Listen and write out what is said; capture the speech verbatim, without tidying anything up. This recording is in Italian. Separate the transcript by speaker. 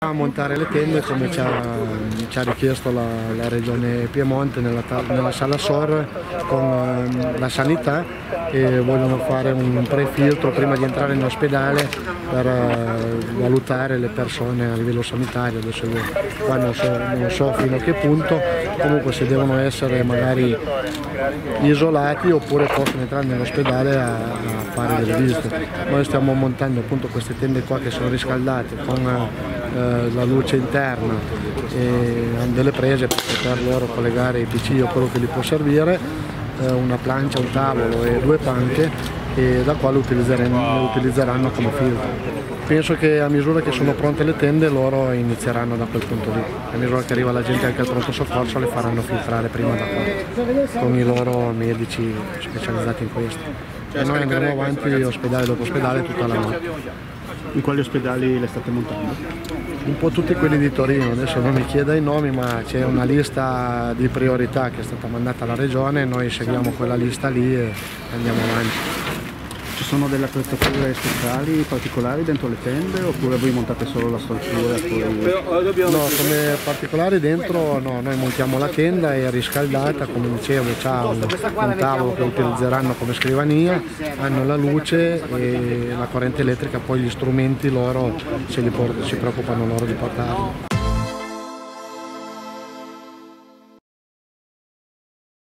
Speaker 1: A montare le tende come ci ha, ci ha richiesto la, la Regione Piemonte nella, nella sala S O R con eh, la sanità, e vogliono fare un prefiltro prima di entrare in ospedale per eh, valutare le persone a livello sanitario. Adesso io qua non so, non so fino a che punto, comunque se devono essere magari isolati oppure possono entrare nell'ospedale a, a fare delle visite. Noi stiamo montando appunto queste tende qua che sono riscaldate con eh, la luce interna e hanno delle prese per poter loro collegare i P C o quello che gli può servire, eh, una plancia, un tavolo e due panche, e da qua lo utilizzeranno, lo utilizzeranno come filtro. Penso che a misura che sono pronte le tende loro inizieranno da quel punto lì, a misura che arriva la gente anche al pronto soccorso le faranno filtrare prima da qua con i loro medici specializzati in questo, e noi andremo avanti ospedale dopo ospedale tutta la notte.
Speaker 2: In quali ospedali le state montando?
Speaker 1: Un po' tutti quelli di Torino, adesso non mi chieda i nomi, ma c'è una lista di priorità che è stata mandata alla Regione, noi seguiamo quella lista lì e andiamo avanti.
Speaker 2: Ci sono delle attrezzature speciali, particolari dentro le tende, oppure voi montate solo la struttura? Poi...
Speaker 1: No, come particolari dentro no, noi montiamo la tenda, è riscaldata, come dicevo c'ha un, un tavolo che utilizzeranno come scrivania, hanno la luce e la corrente elettrica, poi gli strumenti loro se li si preoccupano loro di portarli.